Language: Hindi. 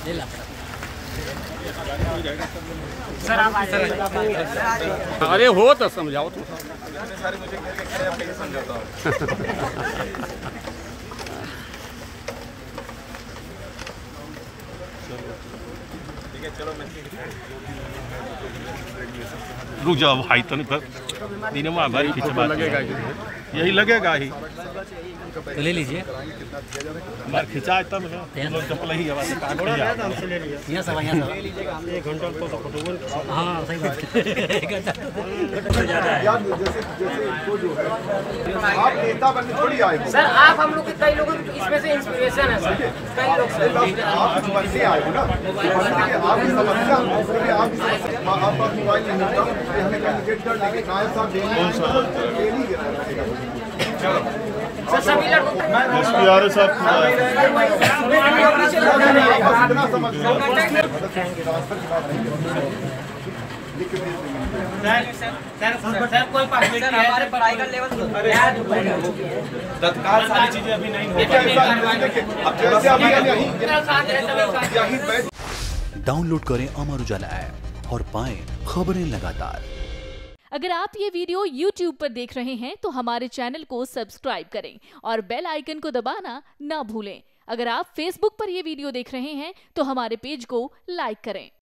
सर आप अरे हो तो समझाओ तुम। रुक जाओ भाई तो नहीं बारी खींच लगेगा यही लगेगा ही तो ले लीजिए खिंचा तब चप्पल ही यहाँ सब एक घंटा तो हाँ सही बात सर आप हम लोग के कई लोगों इसमें से इंस्पिरेशन है सर कई लोग सर सभी लड़कों कोई हमारे पढ़ाई का लेवल तत्काल सारी चीजें अभी नहीं हो। डाउनलोड करें अमर उजाला ऐप और पाएं खबरें लगातार। अगर आप ये वीडियो YouTube पर देख रहे हैं तो हमारे चैनल को सब्सक्राइब करें और बेल आइकन को दबाना ना भूलें। अगर आप Facebook पर ये वीडियो देख रहे हैं तो हमारे पेज को लाइक करें।